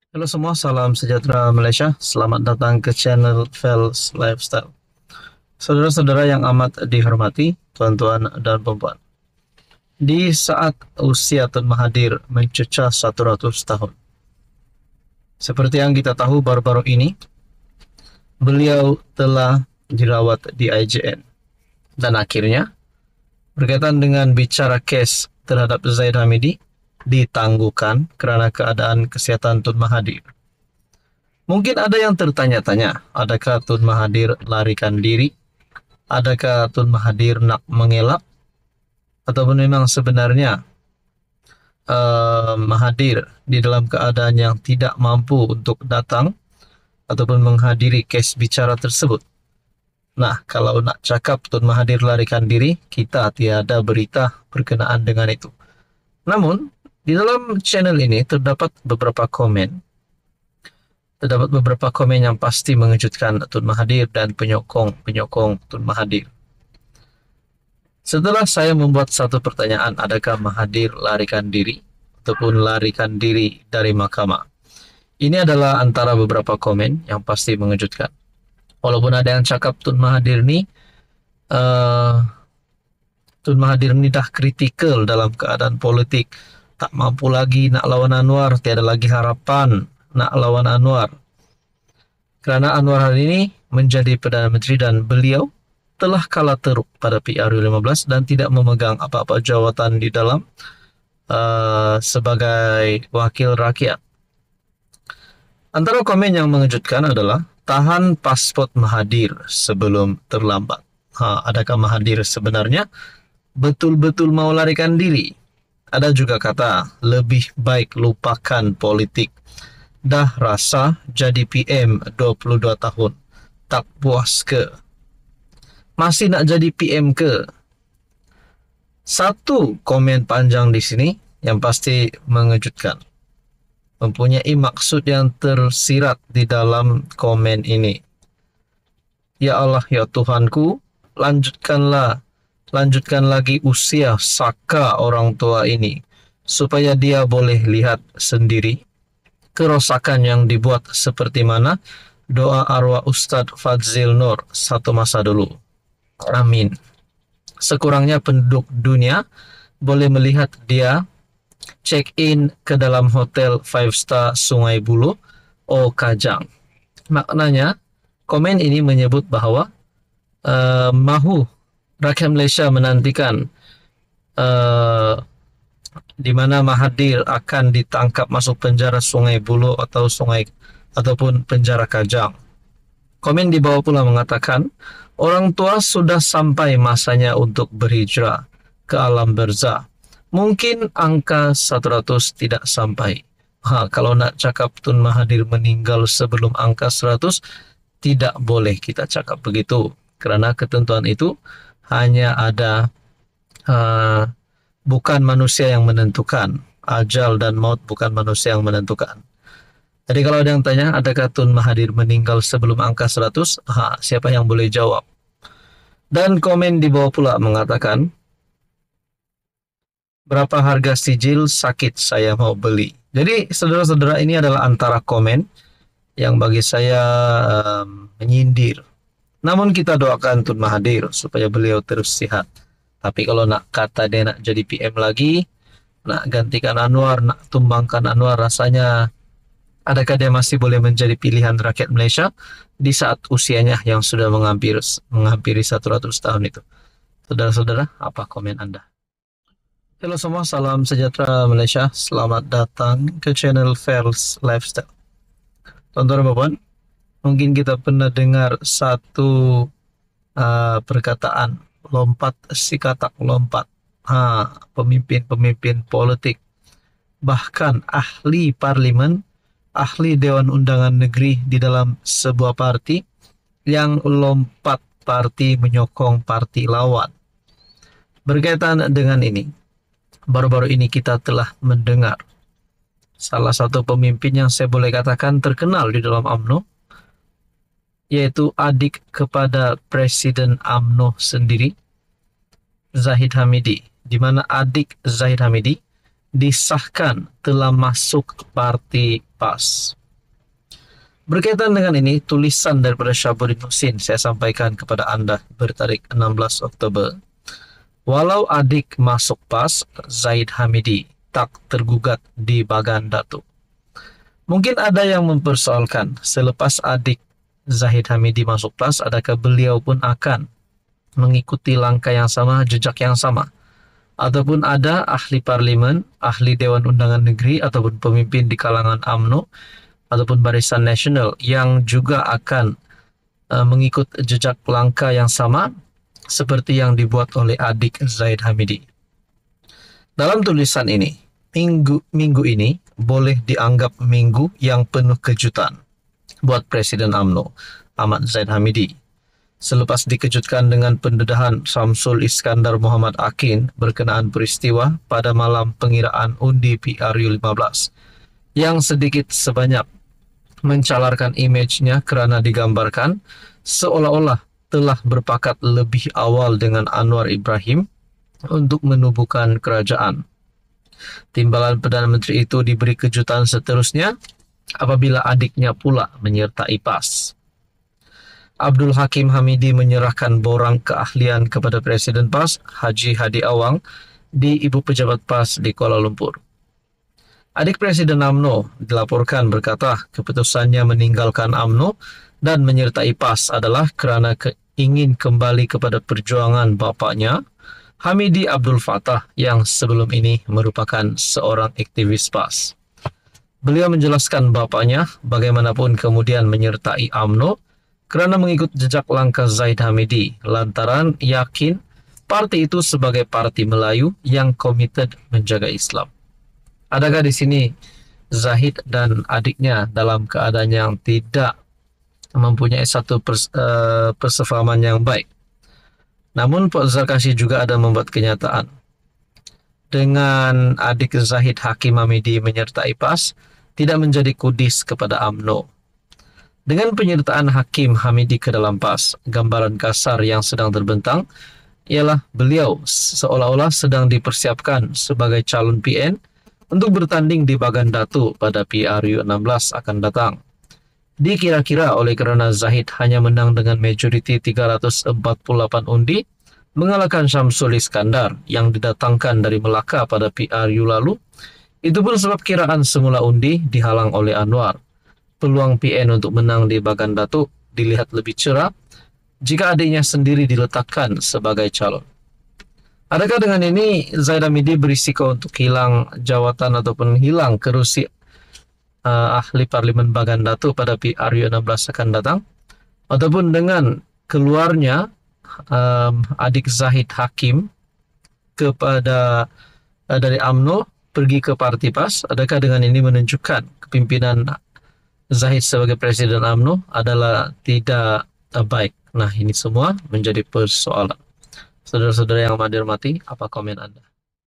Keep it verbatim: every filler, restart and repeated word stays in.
Halo semua, salam sejahtera Malaysia. Selamat datang ke channel Fels Lifestyle. Saudara-saudara yang amat dihormati, tuan-tuan dan puan-puan. Di saat usia Tun Mahathir mencecah seratus tahun. Seperti yang kita tahu baru-baru ini, beliau telah dirawat di I J N. Dan akhirnya, berkaitan dengan bicara kes terhadap Zahid Hamidi, ditangguhkan karena keadaan kesehatan Tun Mahathir. Mungkin ada yang tertanya-tanya, adakah Tun Mahathir larikan diri? Adakah Tun Mahathir nak mengelak? Ataupun memang sebenarnya uh, Mahathir di dalam keadaan yang tidak mampu untuk datang ataupun menghadiri kes bicara tersebut? Nah, kalau nak cakap Tun Mahathir larikan diri, kita tiada berita berkenaan dengan itu. Namun, di dalam channel ini terdapat beberapa komen Terdapat beberapa komen yang pasti mengejutkan Tun Mahathir dan penyokong-penyokong Tun Mahathir. Setelah saya membuat satu pertanyaan, adakah Mahathir larikan diri ataupun larikan diri dari mahkamah? Ini adalah antara beberapa komen yang pasti mengejutkan. Walaupun ada yang cakap Tun Mahathir ni, uh, Tun Mahathir ni dah kritikal dalam keadaan politik, tak mampu lagi nak lawan Anwar, tiada lagi harapan nak lawan Anwar. Kerana Anwar hari ini menjadi Perdana Menteri dan beliau telah kalah teruk pada P R U lima belas dan tidak memegang apa-apa jawatan di dalam uh, sebagai wakil rakyat. Antara komen yang mengejutkan adalah tahan pasport Mahathir sebelum terlambat. Ha, adakah Mahathir sebenarnya betul-betul mau larikan diri? Ada juga kata lebih baik lupakan politik. Dah rasa jadi P M dua puluh dua tahun. Tak puas ke? Masih nak jadi P M ke? Satu komen panjang di sini yang pasti mengejutkan. Mempunyai maksud yang tersirat di dalam komen ini. Ya Allah, ya Tuhanku, lanjutkanlah, lanjutkan lagi usia saka orang tua ini, supaya dia boleh lihat sendiri kerosakan yang dibuat seperti mana doa arwah Ustadz Fadzil Nur satu masa dulu. Amin. Sekurangnya penduduk dunia boleh melihat dia check-in ke dalam hotel five star Sungai Buloh, O Kajang. Maknanya, komen ini menyebut bahawa uh, mahu rakyat Malaysia menantikan uh, di mana Mahathir akan ditangkap masuk penjara Sungai Buloh atau sungai ataupun penjara Kajang. Komen di bawah pula mengatakan, orang tua sudah sampai masanya untuk berhijrah ke alam barzah. Mungkin angka seratus tidak sampai. Ha, kalau nak cakap Tun Mahathir meninggal sebelum angka seratus, tidak boleh kita cakap begitu. Kerana ketentuan itu hanya ada uh, bukan manusia yang menentukan. Ajal dan maut bukan manusia yang menentukan. Jadi kalau ada yang tanya, adakah Tun Mahathir meninggal sebelum angka seratus? Ha, siapa yang boleh jawab? Dan komen di bawah pula mengatakan, berapa harga sijil sakit saya mau beli? Jadi saudara-saudara, ini adalah antara komen yang bagi saya um, menyindir. Namun kita doakan Tun Mahathir supaya beliau terus sihat. Tapi kalau nak kata dia nak jadi P M lagi, nak gantikan Anwar, nak tumbangkan Anwar, rasanya adakah dia masih boleh menjadi pilihan rakyat Malaysia di saat usianya yang sudah menghampiri, menghampiri seratus tahun itu? Saudara-saudara, apa komen Anda? Halo semua, salam sejahtera Malaysia. Selamat datang ke channel Fels Lifestyle. Tuan-tuan dan puan, mungkin kita pernah dengar satu uh, perkataan, lompat si katak lompat. Ha, pemimpin-pemimpin politik, bahkan ahli parlimen, ahli Dewan Undangan Negeri di dalam sebuah parti yang lompat parti menyokong parti lawan. Berkaitan dengan ini, baru-baru ini kita telah mendengar salah satu pemimpin yang saya boleh katakan terkenal di dalam U M N O, yaitu adik kepada Presiden U M N O sendiri, Zahid Hamidi, di mana adik Zahid Hamidi disahkan telah masuk parti P A S. Berkaitan dengan ini, tulisan daripada Syahabuddin Husin saya sampaikan kepada anda bertarik enam belas Oktober. Walau adik masuk PAS, Zaid Hamidi tak tergugat di Bagan Datuk. Mungkin ada yang mempersoalkan, selepas adik Zahid Hamidi masuk PAS, adakah beliau pun akan mengikuti langkah yang sama, jejak yang sama? Ataupun ada ahli parlimen, ahli Dewan Undangan Negeri, ataupun pemimpin di kalangan U M N O, ataupun Barisan Nasional yang juga akan uh, mengikut jejak langkah yang sama seperti yang dibuat oleh adik Zahid Hamidi. Dalam tulisan ini, minggu, minggu ini boleh dianggap minggu yang penuh kejutan buat Presiden U M N O, Ahmad Zahid Hamidi. Selepas dikejutkan dengan pendedahan Samsul Iskandar Muhammad Akin berkenaan peristiwa pada malam pengiraan undi P R U lima belas, yang sedikit sebanyak mencalarkan imejnya kerana digambarkan seolah-olah telah berpakat lebih awal dengan Anwar Ibrahim untuk menubuhkan kerajaan. Timbalan Perdana Menteri itu diberi kejutan seterusnya apabila adiknya pula menyertai PAS. Abdul Hakim Hamidi menyerahkan borang keahlian kepada Presiden PAS, Haji Hadi Awang, di Ibu Pejabat PAS di Kuala Lumpur. Adik Presiden U M N O dilaporkan berkata keputusannya meninggalkan U M N O dan menyertai PAS adalah kerana ke ingin kembali kepada perjuangan bapaknya, Hamidi Abdul Fattah, yang sebelum ini merupakan seorang aktivis PAS. Beliau menjelaskan bapaknya bagaimanapun kemudian menyertai U M N O kerana mengikut jejak langkah Zahid Hamidi lantaran yakin parti itu sebagai parti Melayu yang komited menjaga Islam. Adakah di sini Zahid dan adiknya dalam keadaan yang tidak mempunyai satu pers uh, persefahaman yang baik? Namun Pak Zarkashi juga ada membuat kenyataan. Dengan adik Zahid Hakim Hamidi menyertai PAS, tidak menjadi kudis kepada U M N O. Dengan penyertaan Hakim Hamidi ke dalam PAS, gambaran kasar yang sedang terbentang ialah beliau seolah-olah sedang dipersiapkan sebagai calon P N untuk bertanding di Bagan Datuk pada P R U enam belas akan datang. Dikira-kira oleh kerana Zahid hanya menang dengan majoriti tiga ratus empat puluh lapan undi, mengalahkan Syamsul Iskandar yang didatangkan dari Melaka pada P R U lalu, itu pun sebab kiraan semula undi dihalang oleh Anwar. Peluang P N untuk menang di Bagan Datuk dilihat lebih cerah jika adiknya sendiri diletakkan sebagai calon. Adakah dengan ini Zahid Hamidi berisiko untuk hilang jawatan ataupun hilang kerusi uh, ahli parlimen Bagan Datuk pada P R U enam belas akan datang? Ataupun dengan keluarnya um, adik Zahid Hakim kepada uh, dari U M N O pergi ke parti PAS, adakah dengan ini menunjukkan kepimpinan Zahid sebagai Presiden U M N O adalah tidak uh, baik? Nah, ini semua menjadi persoalan. Saudara-saudara yang amat dihormati, apa komen Anda?